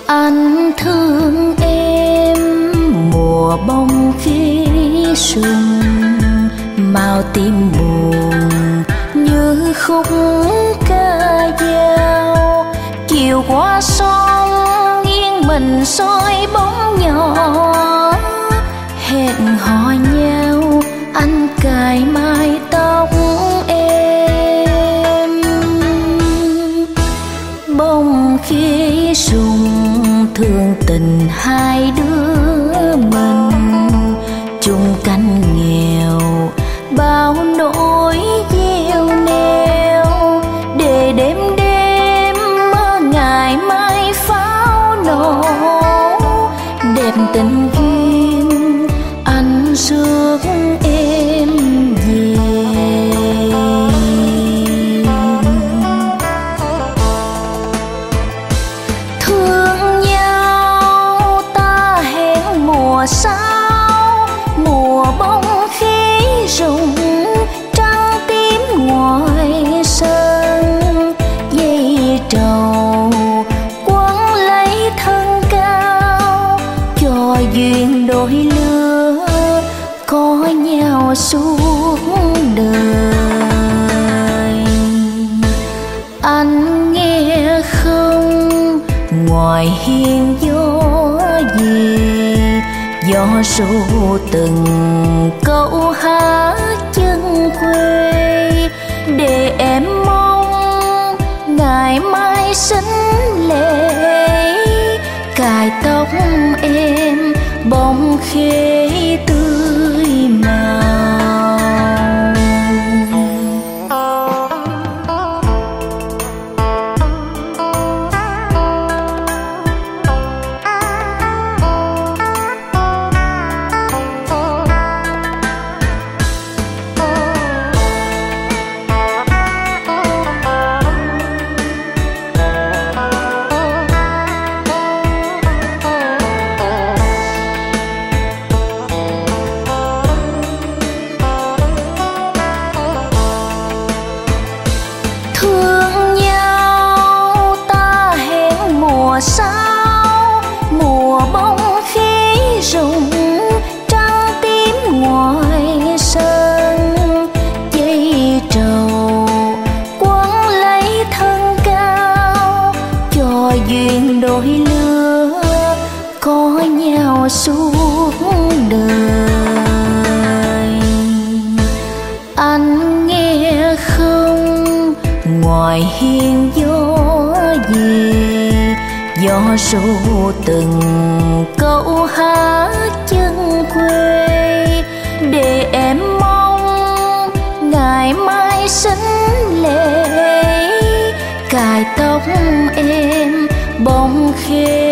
Anh thương em mùa bông khi sương, màu tim buồn như khúc ca dao. Chiều qua sông nghiêng mình soi bóng nhỏ, hẹn hò nhau anh cài mái tóc em. Bông khi sung thương tình hai đứa mình, chung cánh nghèo bao nỗi gieo neo. Để đêm đêm mơ ngày mai pháo nổ, đẹp tình duyên anh rước em về. Thương nhau ta hẹn mùa sau, mùa bông khi rụng trăng tím ngoài sân. Dây trầu quấn lấy thân cao, cho duyên đôi lứa có nhau suốt đời. Anh nghe không ngoài hiên gió gì, gió ru từng câu hát chân quê. Để em mong ngày mai xinh lệ, cài tóc em bông khê tươi màu. Thương nhau ta hẹn mùa sau, mùa bông khi rụng trăng tím ngoài sân. Dây trầu quấn lấy thân cao, cho duyên đôi lứa có nhau suốt đời. Anh nghe không ngoài hiên gió gì, gió ru từng câu hát chân quê. Để em mong ngày mai xinh lệ, cài tóc em bông khê